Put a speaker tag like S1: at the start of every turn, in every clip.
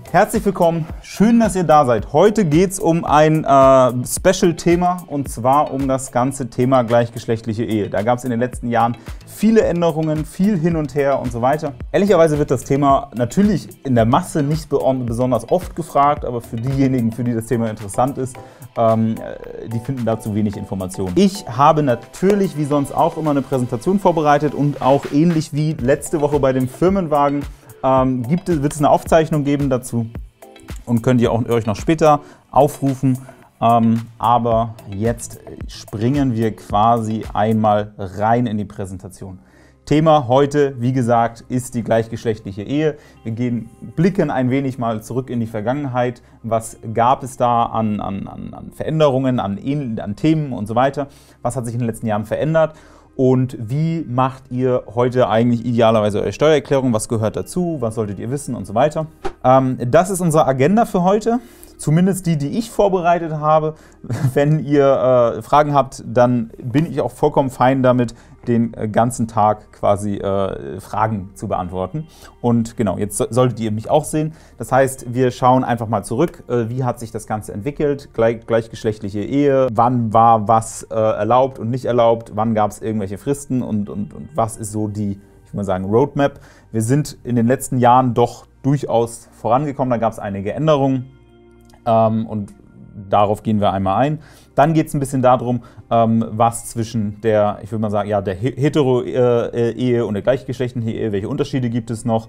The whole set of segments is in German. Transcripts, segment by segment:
S1: Herzlich willkommen, schön, dass ihr da seid. Heute geht es um ein Special-Thema und zwar um das ganze Thema gleichgeschlechtliche Ehe. Da gab es in den letzten Jahren viele Änderungen, viel hin und her und so weiter. Ehrlicherweise wird das Thema natürlich in der Masse nicht besonders oft gefragt, aber für diejenigen, für die das Thema interessant ist, die finden dazu wenig Informationen. Ich habe natürlich wie sonst auch immer eine Präsentation vorbereitet und auch ähnlich wie letzte Woche bei dem Firmenwagen wird es eine Aufzeichnung geben dazu und könnt ihr auch euch noch später aufrufen. Aber jetzt springen wir quasi einmal rein in die Präsentation. Thema heute, wie gesagt, ist die gleichgeschlechtliche Ehe. Wir blicken ein wenig mal zurück in die Vergangenheit. Was gab es da an Veränderungen, an Themen und so weiter? Was hat sich in den letzten Jahren verändert? Und wie macht ihr heute eigentlich idealerweise eure Steuererklärung? Was gehört dazu? Was solltet ihr wissen und so weiter? Das ist unsere Agenda für heute. Zumindest die ich vorbereitet habe. Wenn ihr Fragen habt, dann bin ich auch vollkommen fein damit, den ganzen Tag quasi Fragen zu beantworten. Und genau, jetzt solltet ihr mich auch sehen. Das heißt, wir schauen einfach mal zurück, wie hat sich das Ganze entwickelt, gleichgeschlechtliche Ehe, wann war was erlaubt und nicht erlaubt, wann gab es irgendwelche Fristen und was ist so die, ich würde mal sagen, Roadmap. Wir sind in den letzten Jahren doch durchaus vorangekommen, da gab es einige Änderungen und darauf gehen wir einmal ein. Dann geht es ein bisschen darum, was zwischen der, ich würde mal sagen, ja, der Hetero-Ehe und der gleichgeschlechtlichen Ehe, welche Unterschiede gibt es noch,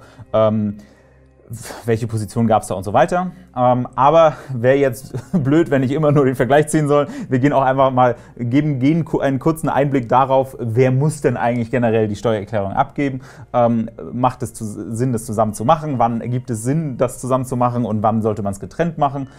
S1: welche Position gab es da und so weiter. Aber wäre jetzt blöd, wenn ich immer nur den Vergleich ziehen soll. Wir gehen auch einfach mal, geben einen kurzen Einblick darauf, wer muss denn eigentlich generell die Steuererklärung abgeben. Macht es Sinn, das zusammen zu machen? Wann ergibt es Sinn, das zusammen zu machen und wann sollte man es getrennt machen?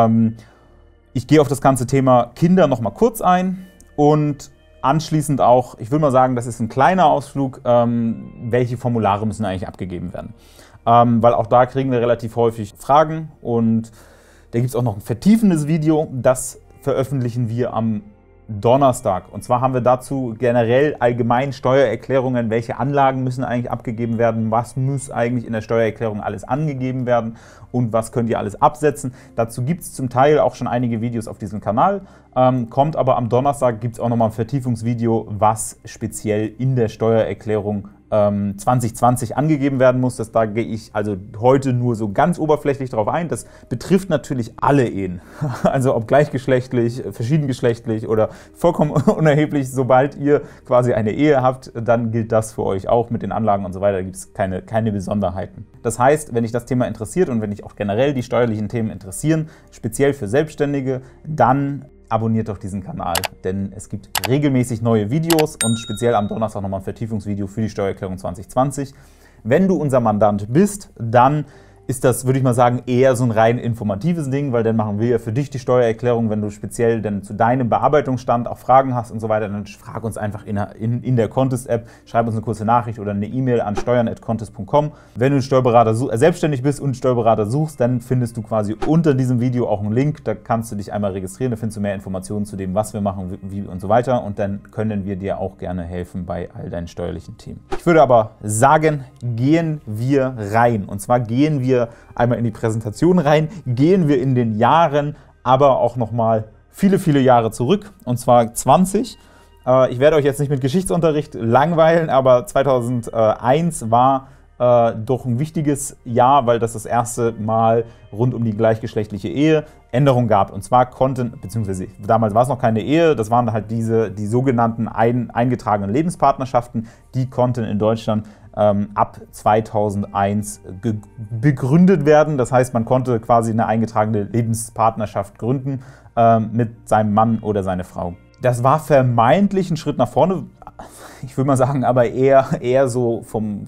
S1: Ich gehe auf das ganze Thema Kinder noch mal kurz ein und anschließend auch, ich würde mal sagen, das ist ein kleiner Ausflug, welche Formulare müssen eigentlich abgegeben werden. Weil auch da kriegen wir relativ häufig Fragen und da gibt es auch noch ein vertiefendes Video, das veröffentlichen wir am Donnerstag. Und zwar haben wir dazu generell allgemein Steuererklärungen, welche Anlagen müssen eigentlich abgegeben werden, was muss eigentlich in der Steuererklärung alles angegeben werden und was könnt ihr alles absetzen. Dazu gibt es zum Teil auch schon einige Videos auf diesem Kanal, kommt aber am Donnerstag gibt es auch nochmal ein Vertiefungsvideo, was speziell in der Steuererklärung 2020 angegeben werden muss. Da gehe ich also heute nur so ganz oberflächlich drauf ein. Das betrifft natürlich alle Ehen. Also ob gleichgeschlechtlich, verschiedengeschlechtlich oder vollkommen unerheblich. Sobald ihr quasi eine Ehe habt, dann gilt das für euch auch mit den Anlagen und so weiter. Da gibt es keine Besonderheiten. Das heißt, wenn dich das Thema interessiert und wenn dich auch generell die steuerlichen Themen interessieren, speziell für Selbstständige, dann abonniert doch diesen Kanal, denn es gibt regelmäßig neue Videos und speziell am Donnerstag nochmal ein Vertiefungsvideo für die Steuererklärung 2020. Wenn du unser Mandant bist, dann ist das, würde ich mal sagen, eher so ein rein informatives Ding, weil dann machen wir ja für dich die Steuererklärung. Wenn du speziell dann zu deinem Bearbeitungsstand auch Fragen hast und so weiter, dann frag uns einfach in der Contest-App, schreib uns eine kurze Nachricht oder eine E-Mail an steuern@contest.com. Wenn du einen Steuerberater selbstständig bist und einen Steuerberater suchst, dann findest du quasi unter diesem Video auch einen Link, da kannst du dich einmal registrieren, da findest du mehr Informationen zu dem, was wir machen, wie und so weiter und dann können wir dir auch gerne helfen bei all deinen steuerlichen Themen. Ich würde aber sagen, gehen wir rein und zwar gehen wir einmal in die Präsentation rein, gehen wir in den Jahren, aber auch nochmal viele, viele Jahre zurück, und zwar 20. Ich werde euch jetzt nicht mit Geschichtsunterricht langweilen, aber 2001 war doch ein wichtiges Jahr, weil das erste Mal rund um die gleichgeschlechtliche Ehe Änderungen gab. Und zwar beziehungsweise damals war es noch keine Ehe, das waren halt die sogenannten eingetragenen Lebenspartnerschaften, die konnten in Deutschland ab 2001 begründet werden. Das heißt, man konnte quasi eine eingetragene Lebenspartnerschaft gründen mit seinem Mann oder seiner Frau. Das war vermeintlich ein Schritt nach vorne, ich würde mal sagen, aber eher so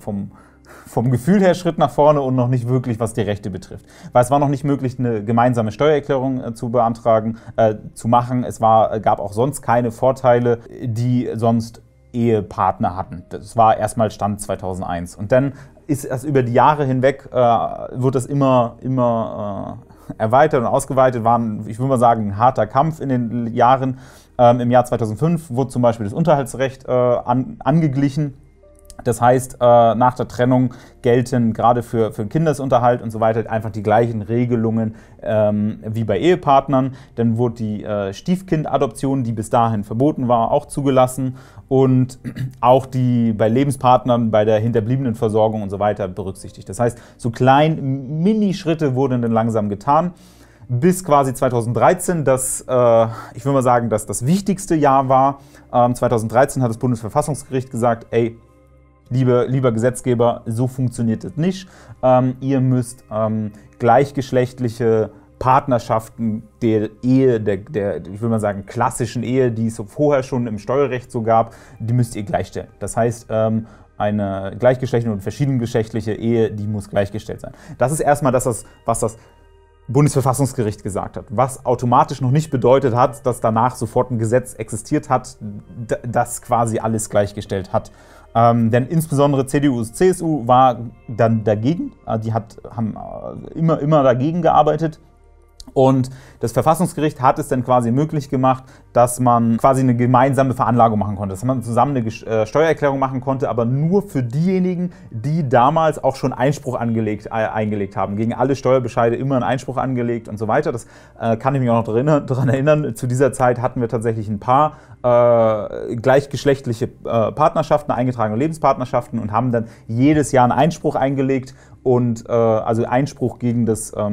S1: vom Gefühl her Schritt nach vorne und noch nicht wirklich, was die Rechte betrifft. Weil es war noch nicht möglich, eine gemeinsame Steuererklärung zu machen. Es gab auch sonst keine Vorteile, die sonst Ehepartner hatten. Das war erstmal Stand 2001. Und dann ist es über die Jahre hinweg, wird das immer erweitert und ausgeweitet. War, ich würde mal sagen, ein harter Kampf in den Jahren. Im Jahr 2005 wurde zum Beispiel das Unterhaltsrecht angeglichen. Das heißt, nach der Trennung gelten gerade für Kindesunterhalt und so weiter einfach die gleichen Regelungen wie bei Ehepartnern. Dann wurde die Stiefkindadoption, die bis dahin verboten war, auch zugelassen und auch die bei Lebenspartnern bei der Hinterbliebenenversorgung und so weiter berücksichtigt. Das heißt, so klein Minischritte wurden dann langsam getan. Bis quasi 2013, das, ich würde mal sagen, dass das wichtigste Jahr war. 2013 hat das Bundesverfassungsgericht gesagt, ey, lieber Gesetzgeber, so funktioniert es nicht. Ihr müsst gleichgeschlechtliche Partnerschaften der Ehe, ich will mal sagen, klassischen Ehe, die es vorher schon im Steuerrecht so gab, die müsst ihr gleichstellen. Das heißt, eine gleichgeschlechtliche und verschiedengeschlechtliche Ehe, die muss gleichgestellt sein. Das ist erstmal das, was das Bundesverfassungsgericht gesagt hat, was automatisch noch nicht bedeutet hat, dass danach sofort ein Gesetz existiert hat, das quasi alles gleichgestellt hat. Denn insbesondere CDU, CSU war dann dagegen, die haben immer dagegen gearbeitet. Und das Verfassungsgericht hat es dann quasi möglich gemacht, dass man quasi eine gemeinsame Veranlagung machen konnte, dass man zusammen eine Steuererklärung machen konnte, aber nur für diejenigen, die damals auch schon Einspruch eingelegt haben. Gegen alle Steuerbescheide immer einen Einspruch angelegt und so weiter. Das kann ich mich auch noch daran erinnern. Zu dieser Zeit hatten wir tatsächlich ein paar gleichgeschlechtliche Partnerschaften, eingetragene Lebenspartnerschaften und haben dann jedes Jahr einen Einspruch eingelegt und also Einspruch gegen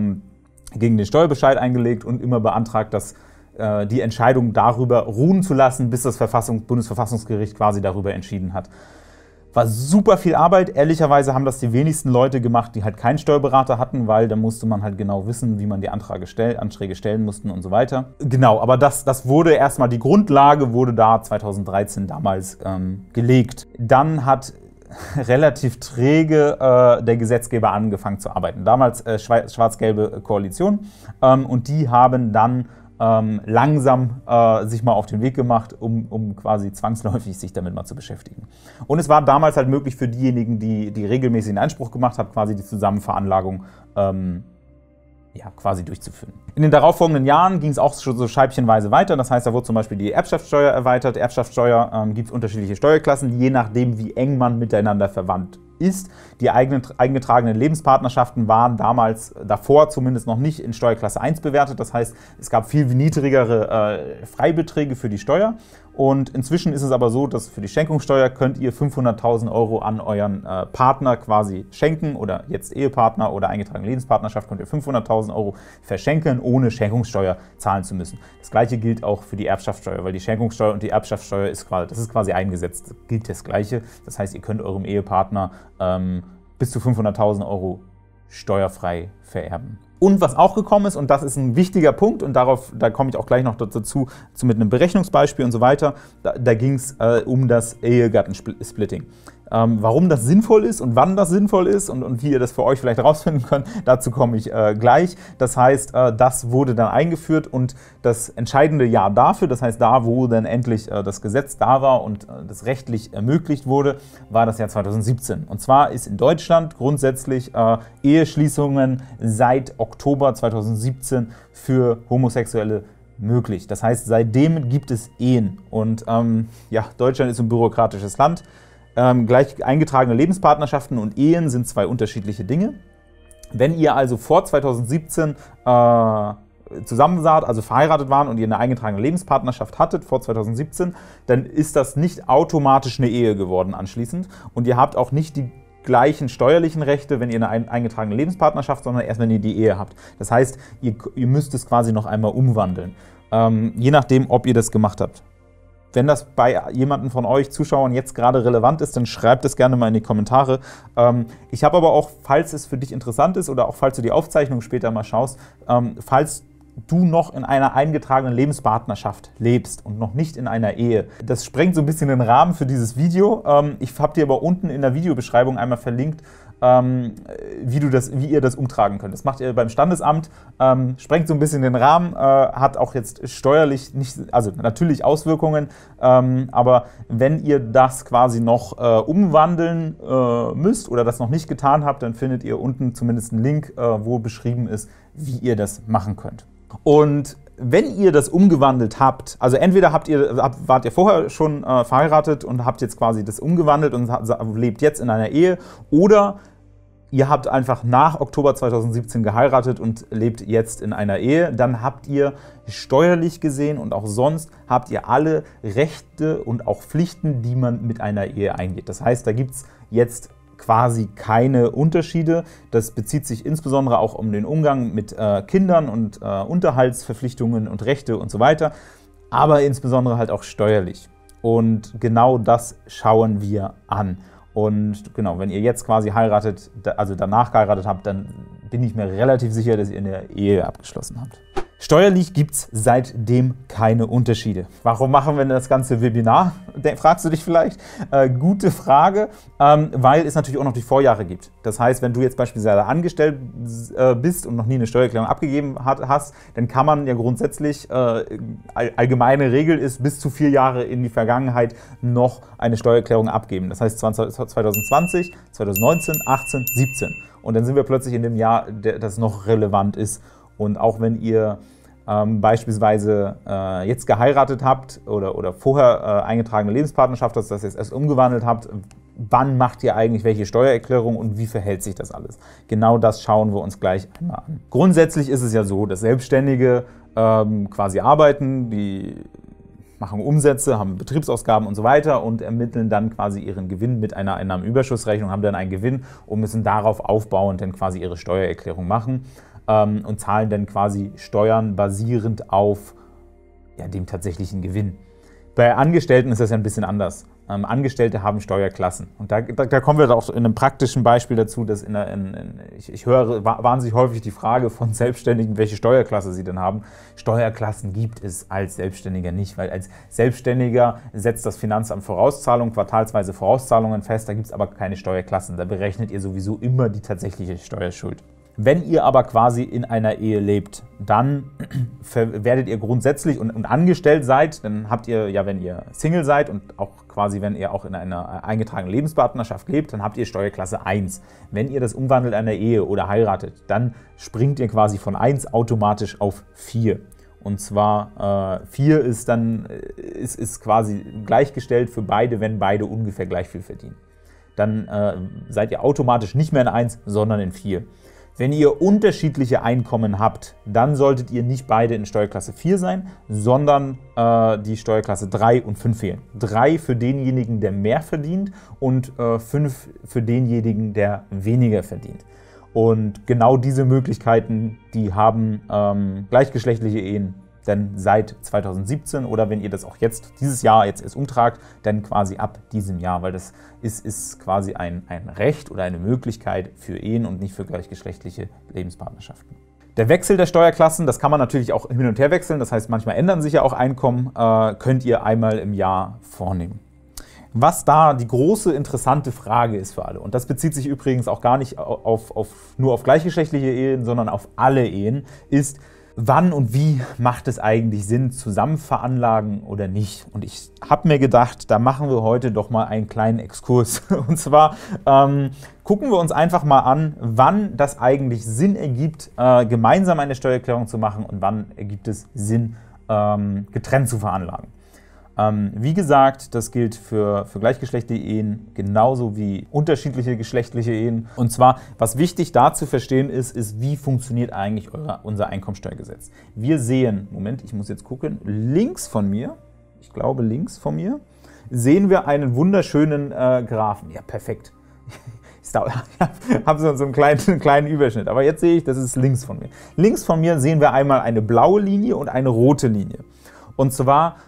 S1: den Steuerbescheid eingelegt und immer beantragt, dass die Entscheidung darüber ruhen zu lassen, bis das Bundesverfassungsgericht quasi darüber entschieden hat. War super viel Arbeit. Ehrlicherweise haben das die wenigsten Leute gemacht, die halt keinen Steuerberater hatten, weil da musste man halt genau wissen, wie man die Anträge stellen mussten und so weiter. Genau, aber das wurde erstmal, die Grundlage wurde da 2013 damals gelegt. Dann hat relativ träge der Gesetzgeber angefangen zu arbeiten. Damals schwarz-gelbe Koalition und die haben dann langsam sich mal auf den Weg gemacht, um quasi zwangsläufig sich damit mal zu beschäftigen. Und es war damals halt möglich für diejenigen, die regelmäßig in Anspruch gemacht haben, quasi die Zusammenveranlagung quasi durchzuführen. In den darauffolgenden Jahren ging es auch so scheibchenweise weiter. Das heißt, da wurde zum Beispiel die Erbschaftssteuer erweitert. Erbschaftssteuer gibt es unterschiedliche Steuerklassen, je nachdem, wie eng man miteinander verwandt ist. Die eingetragenen Lebenspartnerschaften waren davor zumindest noch nicht in Steuerklasse 1 bewertet. Das heißt, es gab viel niedrigere Freibeträge für die Steuer. Und inzwischen ist es aber so, dass für die Schenkungssteuer könnt ihr 500.000 € an euren Partner quasi schenken oder jetzt Ehepartner oder eingetragene Lebenspartnerschaft könnt ihr 500.000 € verschenken, ohne Schenkungssteuer zahlen zu müssen. Das Gleiche gilt auch für die Erbschaftssteuer, weil die Schenkungssteuer und die Erbschaftssteuer ist quasi eingesetzt, gilt das Gleiche. Das heißt, ihr könnt eurem Ehepartner bis zu 500.000 € steuerfrei vererben. Und was auch gekommen ist, und das ist ein wichtiger Punkt, und da komme ich auch gleich noch dazu mit einem Berechnungsbeispiel und so weiter, da ging es um das Ehegattensplitting. Warum das sinnvoll ist und wann das sinnvoll ist und wie ihr das für euch vielleicht herausfinden könnt, dazu komme ich gleich. Das heißt, das wurde dann eingeführt und das entscheidende Jahr dafür, das heißt da, wo dann endlich das Gesetz da war und das rechtlich ermöglicht wurde, war das Jahr 2017. Und zwar ist in Deutschland grundsätzlich Eheschließungen seit Oktober 2017 für Homosexuelle möglich. Das heißt, seitdem gibt es Ehen. Und Deutschland ist ein bürokratisches Land. Gleich eingetragene Lebenspartnerschaften und Ehen sind zwei unterschiedliche Dinge. Wenn ihr also vor 2017 zusammen wart, also verheiratet waren und ihr eine eingetragene Lebenspartnerschaft hattet vor 2017, dann ist das nicht automatisch eine Ehe geworden anschließend. Und ihr habt auch nicht die gleichen steuerlichen Rechte, wenn ihr eine eingetragene Lebenspartnerschaft, sondern erst, wenn ihr die Ehe habt. Das heißt, ihr müsst es quasi noch einmal umwandeln, je nachdem, ob ihr das gemacht habt. Wenn das bei jemandem von euch Zuschauern jetzt gerade relevant ist, dann schreibt es gerne mal in die Kommentare. Ich habe aber auch, falls es für dich interessant ist oder auch falls du die Aufzeichnung später mal schaust, falls du noch in einer eingetragenen Lebenspartnerschaft lebst und noch nicht in einer Ehe. Das sprengt so ein bisschen den Rahmen für dieses Video. Ich habe dir aber unten in der Videobeschreibung einmal verlinkt, wie ihr das umtragen könnt. Das macht ihr beim Standesamt, sprengt so ein bisschen den Rahmen, hat auch jetzt steuerlich nicht, also natürlich Auswirkungen, aber wenn ihr das quasi noch umwandeln müsst oder das noch nicht getan habt, dann findet ihr unten zumindest einen Link, wo beschrieben ist, wie ihr das machen könnt. Und wenn ihr das umgewandelt habt, also entweder wart ihr vorher schon verheiratet und habt jetzt quasi das umgewandelt und lebt jetzt in einer Ehe, oder ihr habt einfach nach Oktober 2017 geheiratet und lebt jetzt in einer Ehe, dann habt ihr steuerlich gesehen und auch sonst habt ihr alle Rechte und auch Pflichten, die man mit einer Ehe eingeht. Das heißt, da gibt es jetzt quasi keine Unterschiede. Das bezieht sich insbesondere auch um den Umgang mit Kindern und Unterhaltsverpflichtungen und Rechte und so weiter, aber insbesondere halt auch steuerlich. Und genau das schauen wir an. Und genau, wenn ihr jetzt quasi heiratet, also danach geheiratet habt, dann bin ich mir relativ sicher, dass ihr eine Ehe abgeschlossen habt. Steuerlich gibt es seitdem keine Unterschiede. Warum machen wir das ganze Webinar? Fragst du dich vielleicht? Gute Frage, weil es natürlich auch noch die Vorjahre gibt. Das heißt, wenn du jetzt beispielsweise angestellt bist und noch nie eine Steuererklärung abgegeben hast, dann kann man ja grundsätzlich, allgemeine Regel ist, bis zu 4 Jahre in die Vergangenheit noch eine Steuererklärung abgeben. Das heißt 2020, 2019, 18, 17. Und dann sind wir plötzlich in dem Jahr, das noch relevant ist. Und auch wenn ihr beispielsweise jetzt geheiratet habt oder vorher eingetragene Lebenspartnerschaft, dass das jetzt erst umgewandelt habt, wann macht ihr eigentlich welche Steuererklärung und wie verhält sich das alles? Genau das schauen wir uns gleich einmal an. Grundsätzlich ist es ja so, dass Selbstständige quasi arbeiten, die machen Umsätze, haben Betriebsausgaben und so weiter und ermitteln dann quasi ihren Gewinn mit einer Einnahmenüberschussrechnung, haben dann einen Gewinn und müssen darauf aufbauend dann quasi ihre Steuererklärung machen. Und zahlen dann quasi Steuern basierend auf dem tatsächlichen Gewinn. Bei Angestellten ist das ja ein bisschen anders. Angestellte haben Steuerklassen. Und da kommen wir auch in einem praktischen Beispiel dazu, dass ich höre wahnsinnig häufig die Frage von Selbstständigen, welche Steuerklasse sie denn haben. Steuerklassen gibt es als Selbstständiger nicht, weil als Selbstständiger setzt das Finanzamt Vorauszahlungen, quartalsweise Vorauszahlungen fest, da gibt es aber keine Steuerklassen. Da berechnet ihr sowieso immer die tatsächliche Steuerschuld. Wenn ihr aber quasi in einer Ehe lebt, dann werdet ihr grundsätzlich und angestellt seid, dann habt ihr ja, wenn ihr Single seid und auch quasi, wenn ihr auch in einer eingetragenen Lebenspartnerschaft lebt, dann habt ihr Steuerklasse 1. Wenn ihr das umwandelt in einer Ehe oder heiratet, dann springt ihr quasi von 1 automatisch auf 4. Und zwar 4 ist quasi gleichgestellt für beide, wenn beide ungefähr gleich viel verdienen. Dann seid ihr automatisch nicht mehr in 1, sondern in 4. Wenn ihr unterschiedliche Einkommen habt, dann solltet ihr nicht beide in Steuerklasse 4 sein, sondern die Steuerklasse 3 und 5 fehlen. 3 für denjenigen, der mehr verdient und 5 für denjenigen, der weniger verdient. Und genau diese Möglichkeiten, die haben gleichgeschlechtliche Ehen dann seit 2017 oder wenn ihr das auch dieses Jahr erst umtragt, dann quasi ab diesem Jahr, weil das ist quasi ein Recht oder eine Möglichkeit für Ehen und nicht für gleichgeschlechtliche Lebenspartnerschaften. Der Wechsel der Steuerklassen, das kann man natürlich auch hin und her wechseln, das heißt, manchmal ändern sich ja auch Einkommen, könnt ihr einmal im Jahr vornehmen. Was da die große interessante Frage ist für alle, und das bezieht sich übrigens auch gar nicht nur auf gleichgeschlechtliche Ehen, sondern auf alle Ehen, ist, wann und wie macht es eigentlich Sinn, zusammen veranlagen oder nicht? Und ich habe mir gedacht, da machen wir heute doch mal einen kleinen Exkurs. Und zwar gucken wir uns einfach mal an, wann das eigentlich Sinn ergibt, gemeinsam eine Steuererklärung zu machen und wann ergibt es Sinn, getrennt zu veranlagen. Wie gesagt, das gilt für gleichgeschlechtliche Ehen genauso wie unterschiedliche geschlechtliche Ehen. Und zwar, was wichtig da zu verstehen ist, wie funktioniert eigentlich unser Einkommensteuergesetz. Wir sehen, Moment, ich muss jetzt gucken, links von mir, ich glaube links von mir, sehen wir einen wunderschönen Graphen. Ja, perfekt. Ich habe so einen kleinen Überschnitt, aber jetzt sehe ich, das ist links von mir. Links von mir sehen wir einmal eine blaue Linie und eine rote Linie. Und zwar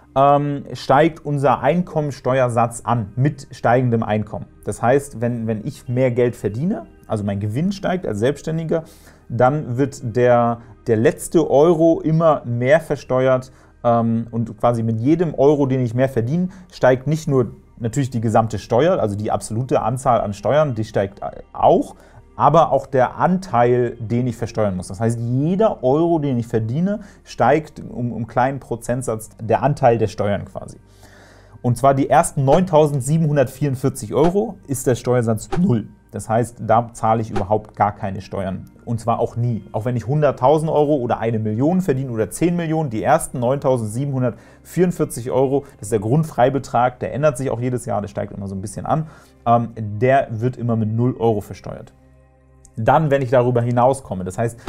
S1: steigt unser Einkommensteuersatz an mit steigendem Einkommen. Das heißt, wenn ich mehr Geld verdiene, also mein Gewinn steigt als Selbstständiger, dann wird der letzte Euro immer mehr versteuert und quasi mit jedem Euro, den ich mehr verdiene, steigt nicht nur natürlich die gesamte Steuer, also die absolute Anzahl an Steuern, die steigt auch, aber auch der Anteil, den ich versteuern muss. Das heißt, jeder Euro, den ich verdiene, steigt um einen kleinen Prozentsatz der Anteil der Steuern quasi. Und zwar die ersten 9.744 Euro ist der Steuersatz 0. Das heißt, da zahle ich überhaupt gar keine Steuern. Und zwar auch nie. Auch wenn ich 100.000 € oder 1 Million verdiene oder 10 Millionen, die ersten 9.744 €, das ist der Grundfreibetrag, der ändert sich auch jedes Jahr, der steigt immer so ein bisschen an, der wird immer mit 0 € versteuert. Dann, wenn ich darüber hinauskomme, das heißt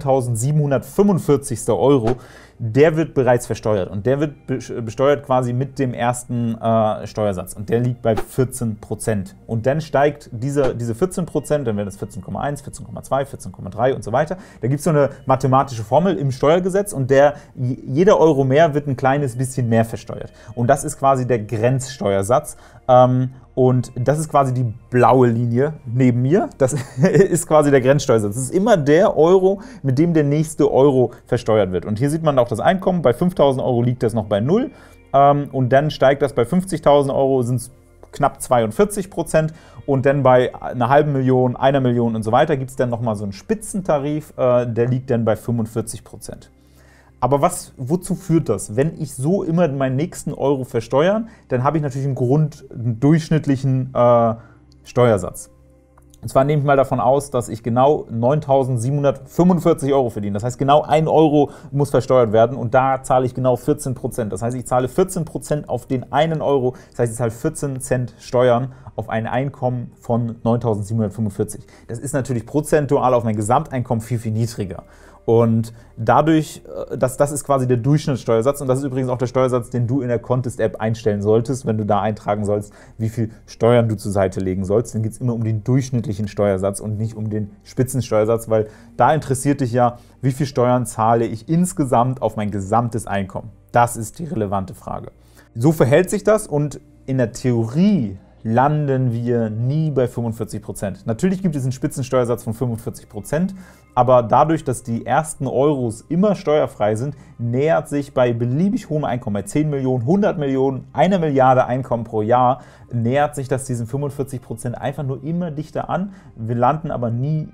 S1: 9.745. €, der wird bereits versteuert und der wird besteuert quasi mit dem ersten Steuersatz und der liegt bei 14%. Und dann steigt diese 14%, dann werden es 14,1, 14,2, 14,3 und so weiter. Da gibt es so eine mathematische Formel im Steuergesetz und jeder Euro mehr wird ein kleines bisschen mehr versteuert. Und das ist quasi der Grenzsteuersatz. Und das ist quasi die blaue Linie neben mir. Das ist quasi der Grenzsteuersatz. Das ist immer der Euro, mit dem der nächste Euro versteuert wird. Und hier sieht man auch das Einkommen. Bei 5.000 € liegt das noch bei 0. Und dann steigt das bei 50.000 € sind es knapp 42%. Und dann bei einer halben Million, 1 Million und so weiter gibt es dann nochmal so einen Spitzentarif. Der liegt dann bei 45%. Aber wozu führt das? Wenn ich so immer meinen nächsten Euro versteuern, dann habe ich natürlich einen durchschnittlichen Steuersatz. Und zwar nehme ich mal davon aus, dass ich genau 9.745 € verdiene. Das heißt, genau 1 Euro muss versteuert werden und da zahle ich genau 14%. Das heißt, ich zahle 14% auf den 1 Euro. Das heißt, ich zahle 14 Cent Steuern auf ein Einkommen von 9.745. Das ist natürlich prozentual auf mein Gesamteinkommen viel, viel niedriger. Und dadurch, das ist quasi der Durchschnittssteuersatz und das ist übrigens auch der Steuersatz, den du in der Contest-App einstellen solltest, wenn du da eintragen sollst, wie viel Steuern du zur Seite legen sollst. Dann geht es immer um den durchschnittlichen Steuersatz und nicht um den Spitzensteuersatz, weil da interessiert dich ja, wie viel Steuern zahle ich insgesamt auf mein gesamtes Einkommen. Das ist die relevante Frage. So verhält sich das und in der Theorie landen wir nie bei 45%. Natürlich gibt es einen Spitzensteuersatz von 45%, aber dadurch, dass die ersten Euros immer steuerfrei sind, nähert sich bei beliebig hohem Einkommen, bei 10 Millionen, 100 Millionen, 1 Milliarde Einkommen pro Jahr, nähert sich das diesen 45% einfach nur immer dichter an. Wir landen aber nie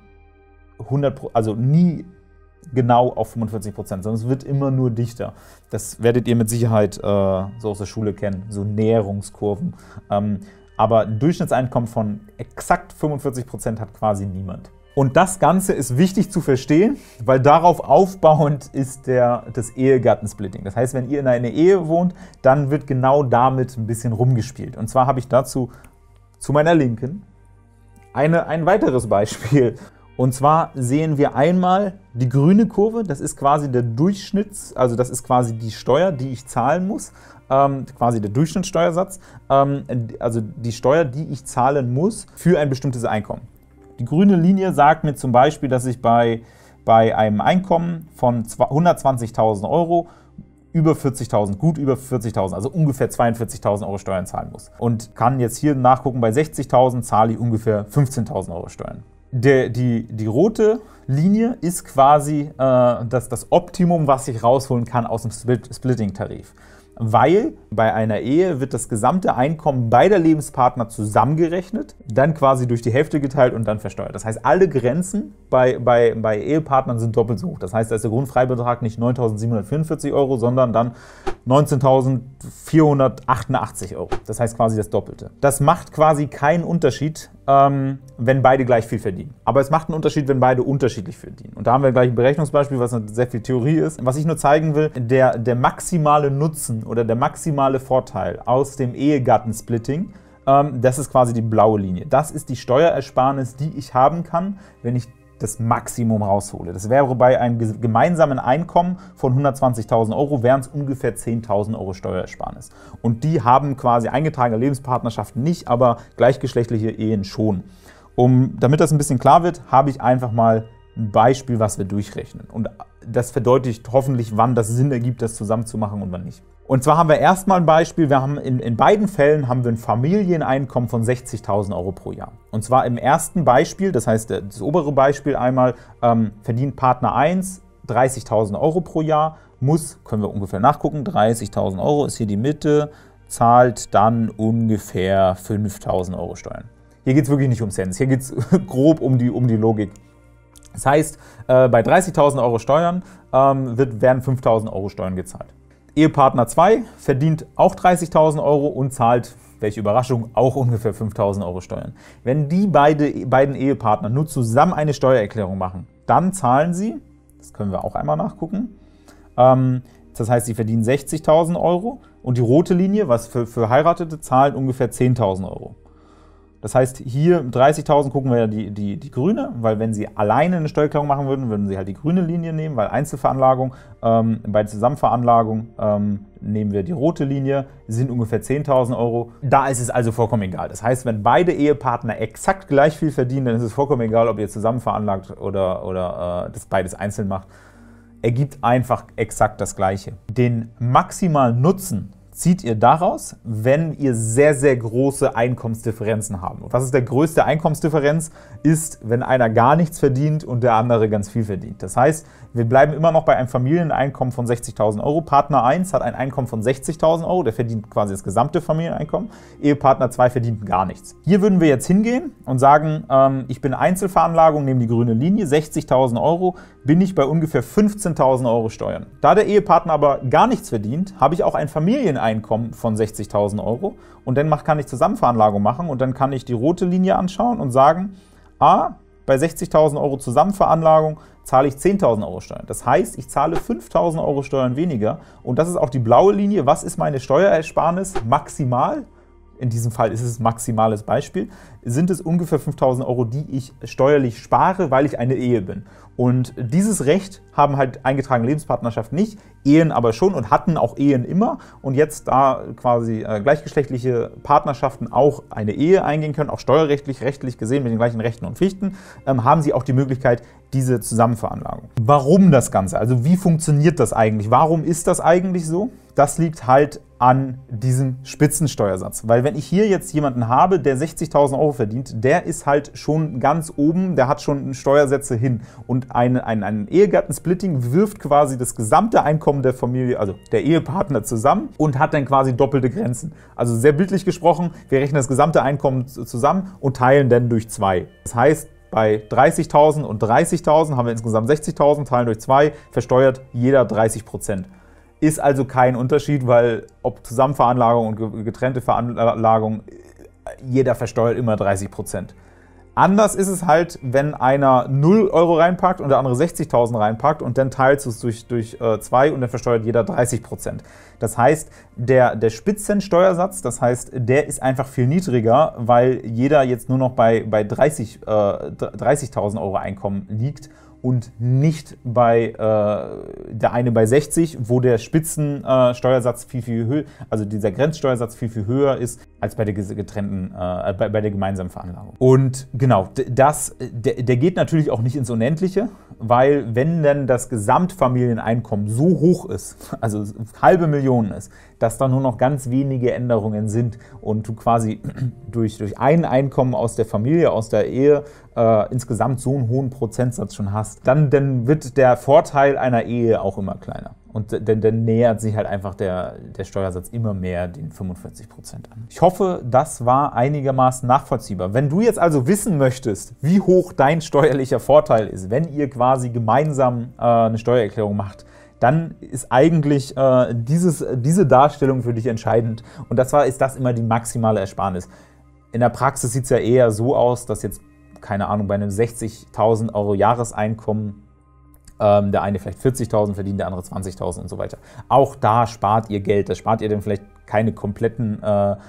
S1: nie genau auf 45%, sondern es wird immer nur dichter. Das werdet ihr mit Sicherheit so aus der Schule kennen, so Näherungskurven. Aber ein Durchschnittseinkommen von exakt 45% hat quasi niemand. Und das Ganze ist wichtig zu verstehen, weil darauf aufbauend ist das Ehegattensplitting. Das heißt, wenn ihr in einer Ehe wohnt, dann wird genau damit ein bisschen rumgespielt. Und zwar habe ich dazu zu meiner Linken ein weiteres Beispiel. Und zwar sehen wir einmal die grüne Kurve, das ist quasi der also das ist quasi die Steuer, die ich zahlen muss, quasi der Durchschnittssteuersatz, also die Steuer, die ich zahlen muss für ein bestimmtes Einkommen. Die grüne Linie sagt mir zum Beispiel, dass ich bei einem Einkommen von 120.000 € über 40.000, gut über 40.000, also ungefähr 42.000 € Steuern zahlen muss. Und kann jetzt hier nachgucken, bei 60.000 zahle ich ungefähr 15.000 € Steuern. Die rote Linie ist quasi das Optimum, was ich rausholen kann aus dem Splitting-Tarif. Weil bei einer Ehe wird das gesamte Einkommen beider Lebenspartner zusammengerechnet, dann quasi durch die Hälfte geteilt und dann versteuert. Das heißt, alle Grenzen bei Ehepartnern sind doppelt so hoch. Das heißt, da ist der Grundfreibetrag nicht 9.744 €, sondern dann 19.488 €. Das heißt quasi das Doppelte. Das macht quasi keinen Unterschied, wenn beide gleich viel verdienen. Aber es macht einen Unterschied, wenn beide unterschiedlich verdienen. Und da haben wir gleich ein Berechnungsbeispiel, was sehr viel Theorie ist. Was ich nur zeigen will, der maximale Nutzen oder der maximale Vorteil aus dem Ehegattensplitting, das ist quasi die blaue Linie. Das ist die Steuerersparnis, die ich haben kann, wenn ich das Maximum raushole. Das wäre bei einem gemeinsamen Einkommen von 120.000 €, wären es ungefähr 10.000 € Steuerersparnis. Und die haben quasi eingetragene Lebenspartnerschaften nicht, aber gleichgeschlechtliche Ehen schon. Damit das ein bisschen klar wird, habe ich einfach mal ein Beispiel, was wir durchrechnen. Und das verdeutlicht hoffentlich, wann das Sinn ergibt, das zusammenzumachen und wann nicht. Und zwar haben wir erstmal ein Beispiel, wir haben in beiden Fällen haben wir ein Familieneinkommen von 60.000 € pro Jahr. Und zwar im ersten Beispiel, das heißt das obere Beispiel einmal, verdient Partner 1 30.000 € pro Jahr, können wir ungefähr nachgucken, 30.000 € ist hier die Mitte, zahlt dann ungefähr 5.000 € Steuern. Hier geht es wirklich nicht um Cents, hier geht es grob um die Logik. Das heißt, bei 30.000 € Steuern werden 5.000 € Steuern gezahlt. Ehepartner 2 verdient auch 30.000 € und zahlt welche Überraschung, auch ungefähr 5.000 € Steuern. Wenn die beiden Ehepartner nur zusammen eine Steuererklärung machen, dann zahlen sie, das können wir auch einmal nachgucken, das heißt, sie verdienen 60.000 € und die rote Linie, was für Verheiratete, zahlen ungefähr 10.000 €. Das heißt, hier 30.000 gucken wir ja die grüne, weil wenn Sie alleine eine Steuererklärung machen würden, würden Sie halt die grüne Linie nehmen, weil Einzelveranlagung, bei der Zusammenveranlagung nehmen wir die rote Linie, sind ungefähr 10.000 €. Da ist es also vollkommen egal. Das heißt, wenn beide Ehepartner exakt gleich viel verdienen, dann ist es vollkommen egal, ob ihr zusammen veranlagt oder das beides einzeln macht. Ergibt einfach exakt das Gleiche. Den maximalen Nutzen zieht ihr daraus, wenn ihr sehr, sehr große Einkommensdifferenzen habt. Und was ist der größte Einkommensdifferenz? Ist, wenn einer gar nichts verdient und der andere ganz viel verdient. Das heißt, wir bleiben immer noch bei einem Familieneinkommen von 60.000 €. Partner 1 hat ein Einkommen von 60.000 €, der verdient quasi das gesamte Familieneinkommen. Ehepartner 2 verdient gar nichts. Hier würden wir jetzt hingehen und sagen, ich bin Einzelveranlagung, nehme die grüne Linie, 60.000 €, bin ich bei ungefähr 15.000 € Steuern. Da der Ehepartner aber gar nichts verdient, habe ich auch ein Familieneinkommen von 60.000 € und dann kann ich Zusammenveranlagung machen und dann kann ich die rote Linie anschauen und sagen, bei 60.000 € Zusammenveranlagung zahle ich 10.000 € Steuern. Das heißt, ich zahle 5.000 € Steuern weniger und das ist auch die blaue Linie. Was ist meine Steuerersparnis maximal? In diesem Fall ist es ein maximales Beispiel, sind es ungefähr 5.000 €, die ich steuerlich spare, weil ich eine Ehe bin. Und dieses Recht haben halt eingetragene Lebenspartnerschaften nicht, Ehen aber schon und hatten auch Ehen immer. Und jetzt, da quasi gleichgeschlechtliche Partnerschaften auch eine Ehe eingehen können, auch steuerrechtlich, rechtlich gesehen mit den gleichen Rechten und Pflichten, haben sie auch die Möglichkeit, diese Zusammenveranlagung. Warum das Ganze? Also wie funktioniert das eigentlich? Warum ist das eigentlich so? Das liegt halt an diesem Spitzensteuersatz. Weil wenn ich hier jetzt jemanden habe, der 60.000 € verdient, der ist halt schon ganz oben, der hat schon Steuersätze hin. Und ein Ehegattensplitting wirft quasi das gesamte Einkommen der Familie, also der Ehepartner zusammen und hat dann quasi doppelte Grenzen. Also sehr bildlich gesprochen, wir rechnen das gesamte Einkommen zusammen und teilen dann durch 2. Das heißt, bei 30.000 und 30.000 haben wir insgesamt 60.000, teilen durch 2, versteuert jeder 30%. Ist also kein Unterschied, weil ob Zusammenveranlagung und getrennte Veranlagung, jeder versteuert immer 30%. Anders ist es halt, wenn einer 0 € reinpackt und der andere 60.000 reinpackt und dann teilt es durch 2 und dann versteuert jeder 30%. Das heißt, der Spitzensteuersatz, das heißt, der ist einfach viel niedriger, weil jeder jetzt nur noch bei 30.000 € Einkommen liegt und nicht bei der eine bei 60, wo der Spitzensteuersatz viel höher, also dieser Grenzsteuersatz viel höher ist als bei der getrennten, bei der gemeinsamen Veranlagung. Und genau, der geht natürlich auch nicht ins Unendliche, weil wenn dann das Gesamtfamilieneinkommen so hoch ist, also 500.000 ist, dass da nur noch ganz wenige Änderungen sind und du quasi durch ein Einkommen aus der Familie, aus der Ehe insgesamt so einen hohen Prozentsatz schon hast, dann wird der Vorteil einer Ehe auch immer kleiner. Und dann nähert sich halt einfach der Steuersatz immer mehr den 45% an. Ich hoffe, das war einigermaßen nachvollziehbar. Wenn du jetzt also wissen möchtest, wie hoch dein steuerlicher Vorteil ist, wenn ihr quasi gemeinsam eine Steuererklärung macht, dann ist eigentlich diese Darstellung für dich entscheidend. Und ist das immer die maximale Ersparnis. In der Praxis sieht es ja eher so aus, dass jetzt, keine Ahnung, bei einem 60.000 € Jahreseinkommen der eine vielleicht 40.000 verdient, der andere 20.000 und so weiter. Auch da spart ihr Geld. Da spart ihr dann vielleicht keine kompletten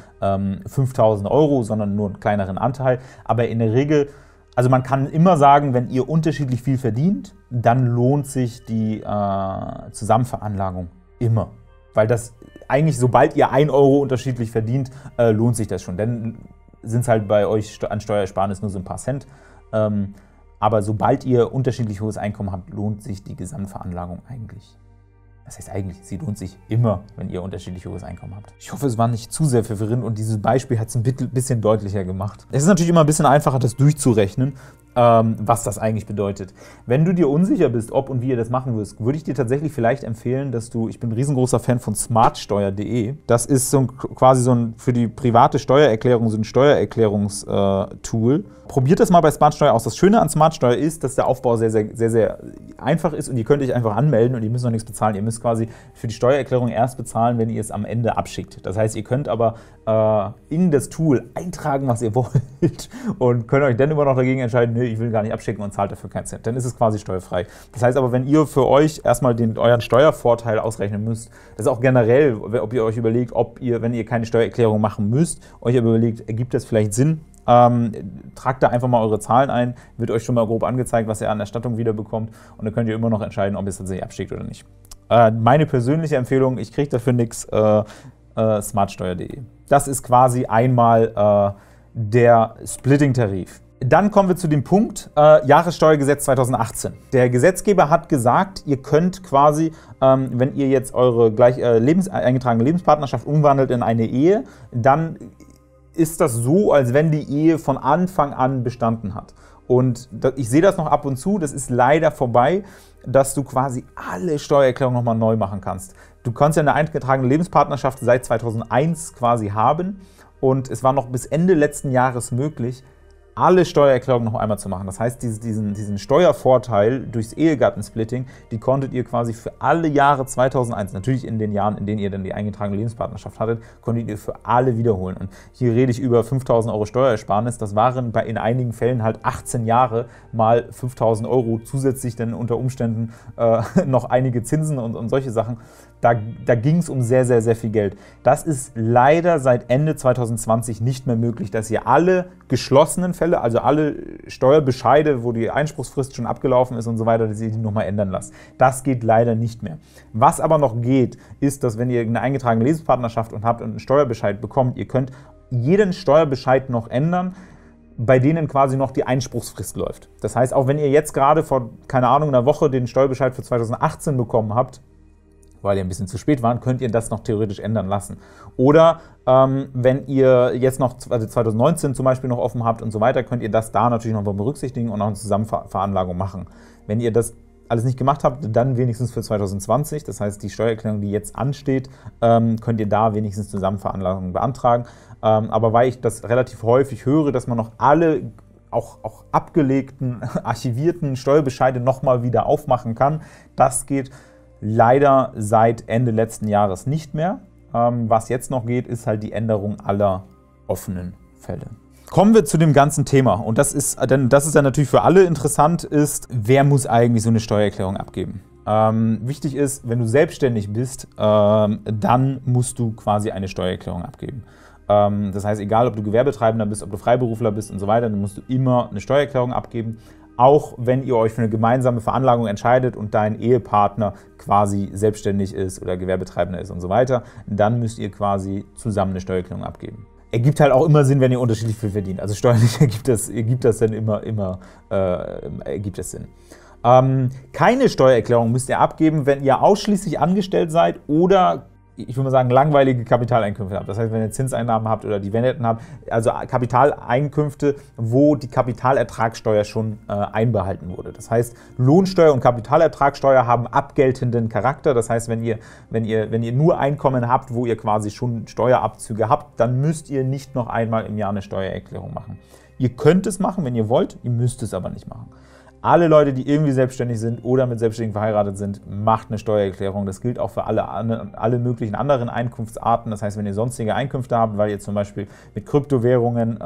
S1: 5.000 €, sondern nur einen kleineren Anteil. Aber in der Regel, also man kann immer sagen, wenn ihr unterschiedlich viel verdient, dann lohnt sich die Zusammenveranlagung immer. Weil das eigentlich, sobald ihr 1 € unterschiedlich verdient, lohnt sich das schon. Dann sind es halt bei euch an Steuersparnis nur so ein paar Cent. Aber sobald ihr unterschiedlich hohes Einkommen habt, lohnt sich die Gesamtveranlagung eigentlich. Das heißt eigentlich, sie lohnt sich immer, wenn ihr unterschiedlich hohes Einkommen habt. Ich hoffe, es war nicht zu sehr verwirrend und dieses Beispiel hat es ein bisschen deutlicher gemacht. Es ist natürlich immer ein bisschen einfacher, das durchzurechnen. was das eigentlich bedeutet. Wenn du dir unsicher bist, ob und wie ihr das machen wirst, würde ich dir tatsächlich vielleicht empfehlen, dass ich bin ein riesengroßer Fan von smartsteuer.de. Das ist quasi für die private Steuererklärung, so ein Steuererklärungstool. Probiert das mal bei Smartsteuer aus. Das Schöne an Smartsteuer ist, dass der Aufbau sehr, sehr, sehr, sehr einfach ist und ihr könnt euch einfach anmelden und ihr müsst noch nichts bezahlen. Ihr müsst quasi für die Steuererklärung erst bezahlen, wenn ihr es am Ende abschickt. Das heißt, ihr könnt aber in das Tool eintragen, was ihr wollt und könnt euch dann immer noch dagegen entscheiden, nee, ich will gar nicht abschicken und zahlt dafür keinen Cent. Dann ist es quasi steuerfrei. Das heißt aber, wenn ihr für euch erstmal euren Steuervorteil ausrechnen müsst, das ist auch generell, ob ihr euch überlegt, wenn ihr keine Steuererklärung machen müsst, euch aber überlegt, ergibt das vielleicht Sinn, tragt da einfach mal eure Zahlen ein, wird euch schon mal grob angezeigt, was ihr an Erstattung wiederbekommt und dann könnt ihr immer noch entscheiden, ob ihr es tatsächlich abschickt oder nicht. Meine persönliche Empfehlung, ich kriege dafür nichts, smartsteuer.de. Das ist quasi einmal der Splitting-Tarif. Dann kommen wir zu dem Punkt Jahressteuergesetz 2018. Der Gesetzgeber hat gesagt, ihr könnt quasi, wenn ihr jetzt eure eingetragene Lebenspartnerschaft umwandelt in eine Ehe, dann ist das so, als wenn die Ehe von Anfang an bestanden hat. Und ich sehe das noch ab und zu, das ist leider vorbei, dass du quasi alle Steuererklärungen nochmal neu machen kannst. Du kannst ja eine eingetragene Lebenspartnerschaft seit 2001 quasi haben und es war noch bis Ende letzten Jahres möglich, alle Steuererklärungen noch einmal zu machen. Das heißt, diesen Steuervorteil durchs Ehegattensplitting, die konntet ihr quasi für alle Jahre 2001, natürlich in den Jahren, in denen ihr dann die eingetragene Lebenspartnerschaft hattet, konntet ihr für alle wiederholen. Und hier rede ich über 5.000 € Steuerersparnis. Das waren in einigen Fällen halt 18 Jahre mal 5.000 € zusätzlich dann unter Umständen noch einige Zinsen und solche Sachen. Da ging es um sehr, sehr, sehr viel Geld. Das ist leider seit Ende 2020 nicht mehr möglich, dass ihr alle geschlossenen Fälle, also alle Steuerbescheide, wo die Einspruchsfrist schon abgelaufen ist und so weiter, dass ihr die nochmal ändern lasst. Das geht leider nicht mehr. Was aber noch geht, ist, dass wenn ihr eine eingetragene Lebenspartnerschaft habt und einen Steuerbescheid bekommt, ihr könnt jeden Steuerbescheid noch ändern, bei denen quasi noch die Einspruchsfrist läuft. Das heißt, auch wenn ihr jetzt gerade vor, keine Ahnung, einer Woche den Steuerbescheid für 2018 bekommen habt, weil ihr ein bisschen zu spät waren, könnt ihr das noch theoretisch ändern lassen. Oder wenn ihr jetzt noch 2019 zum Beispiel noch offen habt und so weiter, könnt ihr das da natürlich noch mal berücksichtigen und auch eine Zusammenveranlagung machen. Wenn ihr das alles nicht gemacht habt, dann wenigstens für 2020. Das heißt, die Steuererklärung, die jetzt ansteht, könnt ihr da wenigstens Zusammenveranlagung beantragen. Aber weil ich das relativ häufig höre, dass man noch alle auch abgelegten, archivierten Steuerbescheide nochmal wieder aufmachen kann, das geht leider seit Ende letzten Jahres nicht mehr. Was jetzt noch geht, ist halt die Änderung aller offenen Fälle. Kommen wir zu dem ganzen Thema. Und das ist dann natürlich für alle interessant, wer muss eigentlich so eine Steuererklärung abgeben? Wichtig ist, wenn du selbstständig bist, dann musst du quasi eine Steuererklärung abgeben. Das heißt, egal ob du Gewerbetreibender bist, ob du Freiberufler bist und so weiter, dann musst du immer eine Steuererklärung abgeben. Auch wenn ihr euch für eine gemeinsame Veranlagung entscheidet und dein Ehepartner quasi selbstständig ist oder Gewerbetreibender ist und so weiter, dann müsst ihr quasi zusammen eine Steuererklärung abgeben. Ergibt halt auch immer Sinn, wenn ihr unterschiedlich viel verdient. Also steuerlich ergibt das dann immer ergibt es Sinn. Keine Steuererklärung müsst ihr abgeben, wenn ihr ausschließlich angestellt seid oder, ich würde mal sagen, langweilige Kapitaleinkünfte habt. Das heißt, wenn ihr Zinseinnahmen habt oder Dividenden habt, also Kapitaleinkünfte, wo die Kapitalertragssteuer schon einbehalten wurde. Das heißt, Lohnsteuer und Kapitalertragssteuer haben abgeltenden Charakter. Das heißt, wenn ihr nur Einkommen habt, wo ihr quasi schon Steuerabzüge habt, dann müsst ihr nicht noch einmal im Jahr eine Steuererklärung machen. Ihr könnt es machen, wenn ihr wollt, ihr müsst es aber nicht machen. Alle Leute, die irgendwie selbstständig sind oder mit Selbstständigen verheiratet sind, macht eine Steuererklärung. Das gilt auch für alle möglichen anderen Einkunftsarten. Das heißt, wenn ihr sonstige Einkünfte habt, weil ihr zum Beispiel mit Kryptowährungen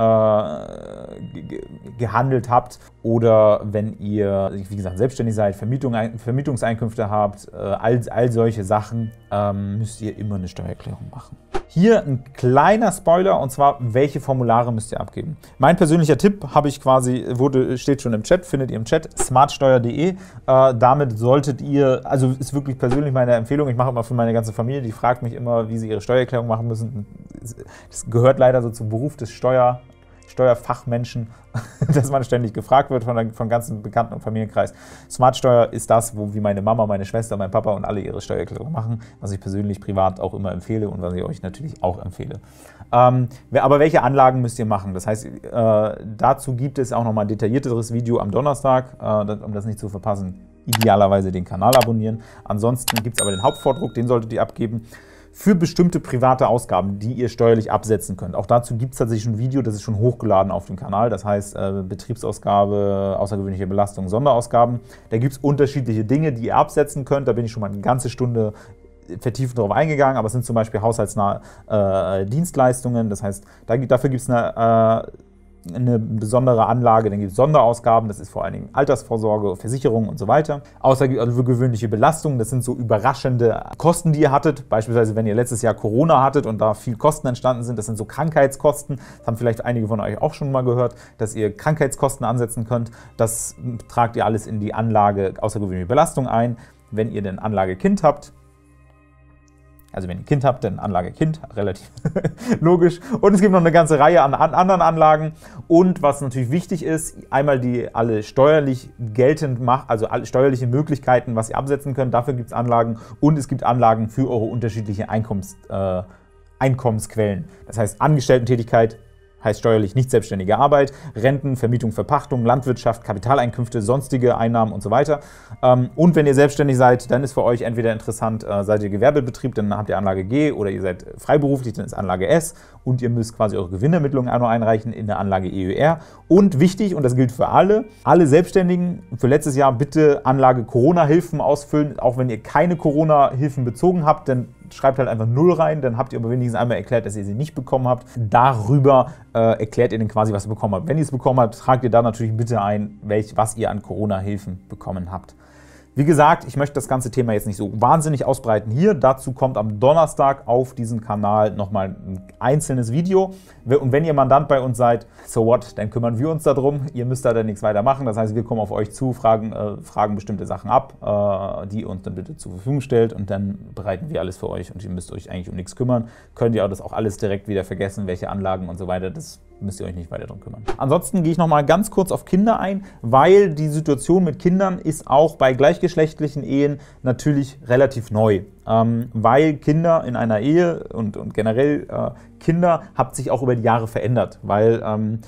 S1: gehandelt habt oder wenn ihr, wie gesagt, selbstständig seid, Vermietungseinkünfte habt, all solche Sachen, müsst ihr immer eine Steuererklärung machen. Hier ein kleiner Spoiler, und zwar, welche Formulare müsst ihr abgeben. Mein persönlicher Tipp steht schon im Chat, findet ihr im Chat, smartsteuer.de. Damit solltet ihr, also ist wirklich persönlich meine Empfehlung, ich mache immer für meine ganze Familie, die fragt mich immer, wie sie ihre Steuererklärung machen müssen. Das gehört leider so zum Beruf des Steuerfachmenschen, dass man ständig gefragt wird von ganzen Bekannten und Familienkreis. Smartsteuer ist das, wie meine Mama, meine Schwester, mein Papa und alle ihre Steuererklärung machen, was ich persönlich privat auch immer empfehle und was ich euch natürlich auch empfehle. Aber welche Anlagen müsst ihr machen? Das heißt, dazu gibt es auch nochmal ein detaillierteres Video am Donnerstag, um das nicht zu verpassen. Idealerweise den Kanal abonnieren. Ansonsten gibt es aber den Hauptvordruck, den solltet ihr abgeben. Für bestimmte private Ausgaben, die ihr steuerlich absetzen könnt. Auch dazu gibt es tatsächlich ein Video, das ist schon hochgeladen auf dem Kanal. Das heißt Betriebsausgabe, außergewöhnliche Belastung, Sonderausgaben. Da gibt es unterschiedliche Dinge, die ihr absetzen könnt. Da bin ich schon mal eine ganze Stunde vertiefend darauf eingegangen. Aber es sind zum Beispiel haushaltsnahe Dienstleistungen. Das heißt, dafür gibt es eine besondere Anlage, dann gibt es Sonderausgaben, das ist vor allen Dingen Altersvorsorge, Versicherung und so weiter. Außergewöhnliche Belastungen, das sind so überraschende Kosten, die ihr hattet. Beispielsweise, wenn ihr letztes Jahr Corona hattet und da viel Kosten entstanden sind, das sind so Krankheitskosten. Das haben vielleicht einige von euch auch schon mal gehört, dass ihr Krankheitskosten ansetzen könnt. Das tragt ihr alles in die Anlage Außergewöhnliche Belastung ein. Wenn ihr denn Anlage Kind habt, also wenn ihr ein Kind habt, dann Anlage Kind, relativ logisch. Und es gibt noch eine ganze Reihe an anderen Anlagen. Und was natürlich wichtig ist, einmal die alle steuerlich geltend macht, also alle steuerliche Möglichkeiten, was ihr absetzen könnt. Dafür gibt es Anlagen und es gibt Anlagen für eure unterschiedlichen Einkommensquellen. Das heißt Angestellten-Tätigkeit, heißt steuerlich nicht selbstständige Arbeit, Renten, Vermietung, Verpachtung, Landwirtschaft, Kapitaleinkünfte, sonstige Einnahmen und so weiter. Und wenn ihr selbstständig seid, dann ist für euch entweder interessant, seid ihr Gewerbebetrieb, dann habt ihr Anlage G, oder ihr seid freiberuflich, dann ist Anlage S und ihr müsst quasi eure Gewinnermittlung auch noch einreichen in der Anlage EUR. Und wichtig, und das gilt für alle Selbstständigen, für letztes Jahr bitte Anlage Corona-Hilfen ausfüllen, auch wenn ihr keine Corona-Hilfen bezogen habt, dann schreibt halt einfach 0 rein, dann habt ihr aber wenigstens einmal erklärt, dass ihr sie nicht bekommen habt. Darüber erklärt ihr dann quasi, was ihr bekommen habt. Wenn ihr es bekommen habt, tragt ihr da natürlich bitte ein, was ihr an Corona-Hilfen bekommen habt. Wie gesagt, ich möchte das ganze Thema jetzt nicht so wahnsinnig ausbreiten hier. Dazu kommt am Donnerstag auf diesem Kanal nochmal ein einzelnes Video. Und wenn ihr Mandant bei uns seid, so what, dann kümmern wir uns darum. Ihr müsst da dann nichts weiter machen. Das heißt, wir kommen auf euch zu, fragen bestimmte Sachen ab, die ihr uns dann bitte zur Verfügung stellt. Und dann bereiten wir alles für euch und ihr müsst euch eigentlich um nichts kümmern. Könnt ihr das auch alles direkt wieder vergessen, welche Anlagen und so weiter. Das müsst ihr euch nicht weiter darum kümmern. Ansonsten gehe ich noch mal ganz kurz auf Kinder ein, weil die Situation mit Kindern ist auch bei gleichgeschlechtlichen Ehen natürlich relativ neu. Weil Kinder in einer Ehe und generell Kinder hat sich auch über die Jahre verändert, weil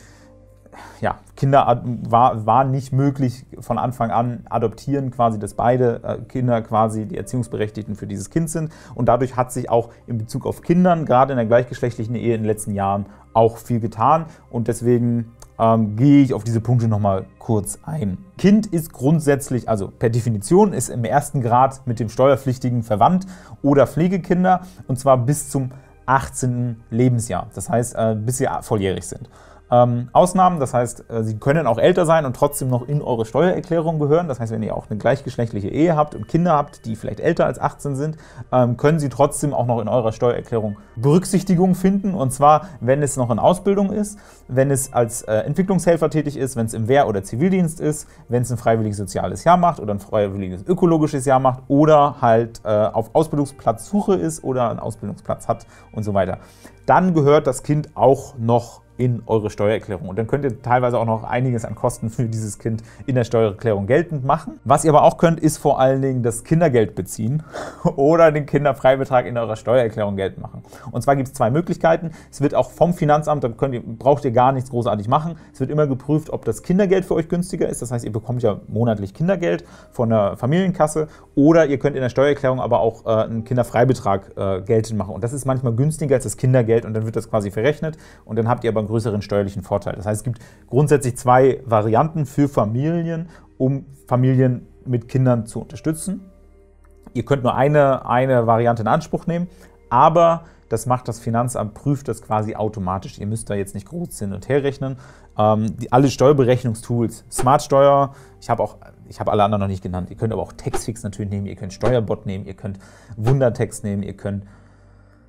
S1: ja, Kinder war nicht möglich von Anfang an adoptieren, quasi, dass beide Kinder quasi die Erziehungsberechtigten für dieses Kind sind. Und dadurch hat sich auch in Bezug auf Kindern, gerade in der gleichgeschlechtlichen Ehe in den letzten Jahren, auch viel getan. Und deswegen gehe ich auf diese Punkte nochmal kurz ein. Kind ist grundsätzlich, also per Definition, ist im ersten Grad mit dem Steuerpflichtigen verwandt oder Pflegekinder, und zwar bis zum 18. Lebensjahr. Das heißt, bis sie volljährig sind. Ausnahmen, das heißt, sie können auch älter sein und trotzdem noch in eure Steuererklärung gehören. Das heißt, wenn ihr auch eine gleichgeschlechtliche Ehe habt und Kinder habt, die vielleicht älter als 18 sind, können sie trotzdem auch noch in eurer Steuererklärung Berücksichtigung finden. Und zwar, wenn es noch in Ausbildung ist, wenn es als Entwicklungshelfer tätig ist, wenn es im Wehr- oder Zivildienst ist, wenn es ein freiwilliges soziales Jahr macht oder ein freiwilliges ökologisches Jahr macht oder halt auf Ausbildungsplatzsuche ist oder einen Ausbildungsplatz hat und so weiter. Dann gehört das Kind auch noch in eure Steuererklärung. Und dann könnt ihr teilweise auch noch einiges an Kosten für dieses Kind in der Steuererklärung geltend machen. Was ihr aber auch könnt, ist vor allen Dingen das Kindergeld beziehen oder den Kinderfreibetrag in eurer Steuererklärung geltend machen. Und zwar gibt es 2 Möglichkeiten. Es wird auch vom Finanzamt, da braucht ihr gar nichts großartig machen. Es wird immer geprüft, ob das Kindergeld für euch günstiger ist. Das heißt, ihr bekommt ja monatlich Kindergeld von der Familienkasse, oder ihr könnt in der Steuererklärung aber auch einen Kinderfreibetrag geltend machen. Und das ist manchmal günstiger als das Kindergeld und dann wird das quasi verrechnet und dann habt ihr aber einen größeren steuerlichen Vorteil. Das heißt, es gibt grundsätzlich 2 Varianten für Familien, um Familien mit Kindern zu unterstützen. Ihr könnt nur eine Variante in Anspruch nehmen, aber das macht das Finanzamt, prüft das quasi automatisch. Ihr müsst da jetzt nicht groß hin und her rechnen. Alle Steuerberechnungstools, Smartsteuer, ich habe alle anderen noch nicht genannt. Ihr könnt aber auch Taxfix natürlich nehmen, ihr könnt Steuerbot nehmen, ihr könnt Wundertext nehmen, ihr könnt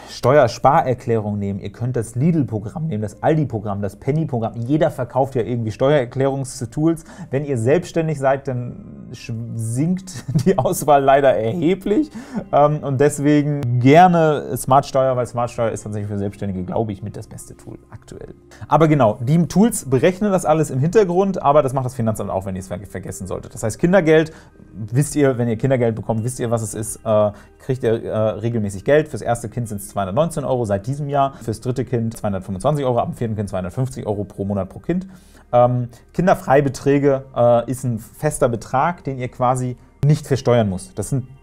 S1: Steuersparerklärung nehmen, ihr könnt das Lidl-Programm nehmen, das Aldi-Programm, das Penny-Programm. Jeder verkauft ja irgendwie Steuererklärungstools. Wenn ihr selbstständig seid, dann sinkt die Auswahl leider erheblich. Und deswegen gerne Smartsteuer, weil Smartsteuer ist tatsächlich für Selbstständige, glaube ich, mit das beste Tool aktuell. Aber genau, die Tools berechnen das alles im Hintergrund, aber das macht das Finanzamt auch, wenn ihr es vergessen solltet. Das heißt, Kindergeld, wisst ihr, wenn ihr Kindergeld bekommt, wisst ihr, was es ist, kriegt ihr regelmäßig Geld. Fürs erste Kind sind es 219 € seit diesem Jahr, fürs dritte Kind 225 €, ab dem vierten Kind 250 € pro Monat pro Kind. Kinderfreibeträge ist ein fester Betrag, den ihr quasi nicht versteuern müsst. Das sind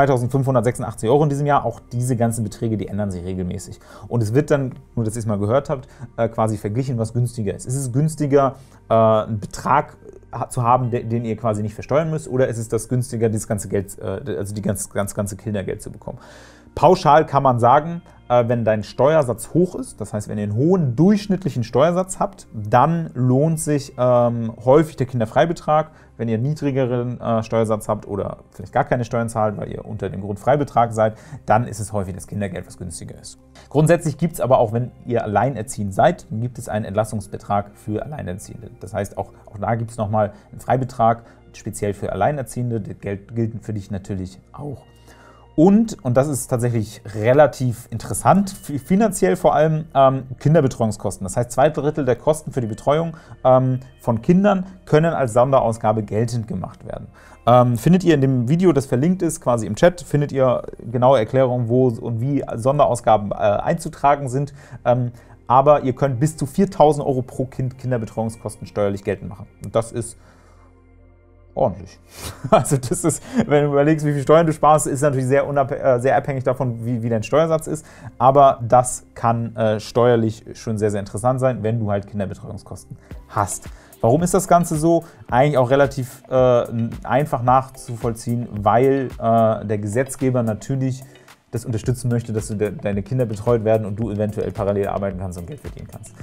S1: 2.586 € in diesem Jahr. Auch diese ganzen Beträge, die ändern sich regelmäßig. Und es wird dann, nur dass ihr es mal gehört habt, quasi verglichen, was günstiger ist. Ist es günstiger, einen Betrag zu haben, den ihr quasi nicht versteuern müsst, oder ist es das günstiger, dieses ganze Geld, also das ganze Kindergeld zu bekommen? Pauschal kann man sagen, wenn dein Steuersatz hoch ist, das heißt, wenn ihr einen hohen durchschnittlichen Steuersatz habt, dann lohnt sich häufig der Kinderfreibetrag. Wenn ihr einen niedrigeren Steuersatz habt oder vielleicht gar keine Steuern zahlt, weil ihr unter dem Grundfreibetrag seid, dann ist es häufig das Kindergeld, was günstiger ist. Grundsätzlich gibt es aber auch, wenn ihr alleinerziehend seid, gibt es einen Entlassungsbetrag für Alleinerziehende. Das heißt, auch da gibt es nochmal einen Freibetrag, speziell für Alleinerziehende. Das gilt für dich natürlich auch. Und das ist tatsächlich relativ interessant, finanziell vor allem Kinderbetreuungskosten. Das heißt, 2/3 der Kosten für die Betreuung von Kindern können als Sonderausgabe geltend gemacht werden. Findet ihr in dem Video, das verlinkt ist, quasi im Chat, findet ihr genaue Erklärungen, wo und wie Sonderausgaben einzutragen sind. Aber ihr könnt bis zu 4.000 € pro Kind Kinderbetreuungskosten steuerlich geltend machen. Und das ist ordentlich. Also das ist, wenn du überlegst, wie viel Steuern du sparst, ist natürlich sehr abhängig davon, wie dein Steuersatz ist. Aber das kann steuerlich schon sehr, sehr interessant sein, wenn du halt Kinderbetreuungskosten hast. Warum ist das Ganze so? Eigentlich auch relativ einfach nachzuvollziehen, weil der Gesetzgeber natürlich das unterstützen möchte, dass deine Kinder betreut werden und du eventuell parallel arbeiten kannst und Geld verdienen kannst.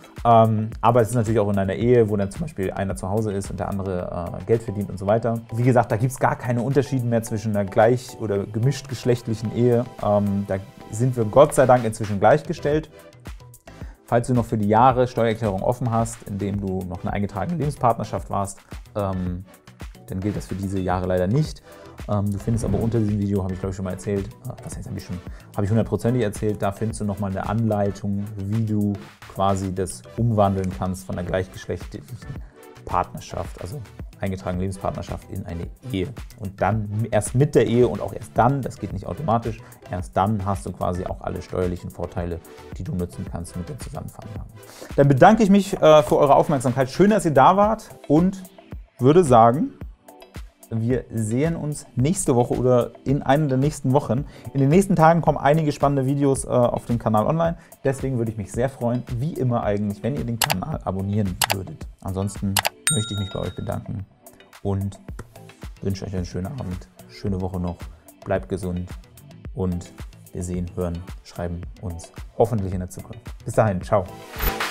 S1: Aber es ist natürlich auch in einer Ehe, wo dann zum Beispiel einer zu Hause ist und der andere Geld verdient und so weiter. Wie gesagt, da gibt es gar keine Unterschiede mehr zwischen einer gleich- oder gemischtgeschlechtlichen Ehe. Da sind wir Gott sei Dank inzwischen gleichgestellt. Falls du noch für die Jahre Steuererklärung offen hast, indem du noch eine eingetragene Lebenspartnerschaft warst, dann gilt das für diese Jahre leider nicht. Du findest aber unter diesem Video, habe ich glaube ich schon mal erzählt, was heißt, habe ich 100%ig erzählt, da findest du nochmal eine Anleitung, wie du quasi das umwandeln kannst von einer gleichgeschlechtlichen Partnerschaft, also eingetragene Lebenspartnerschaft, in eine Ehe. Und dann erst mit der Ehe und auch erst dann, das geht nicht automatisch, erst dann hast du quasi auch alle steuerlichen Vorteile, die du nutzen kannst mit der Zusammenveranlagung. Dann bedanke ich mich für eure Aufmerksamkeit. Schön, dass ihr da wart und würde sagen, wir sehen uns nächste Woche oder in einer der nächsten Wochen. In den nächsten Tagen kommen einige spannende Videos auf dem Kanal online. Deswegen würde ich mich sehr freuen, wie immer eigentlich, wenn ihr den Kanal abonnieren würdet. Ansonsten möchte ich mich bei euch bedanken und wünsche euch einen schönen Abend, schöne Woche noch, bleibt gesund und wir sehen, hören, schreiben uns hoffentlich in der Zukunft. Bis dahin, ciao.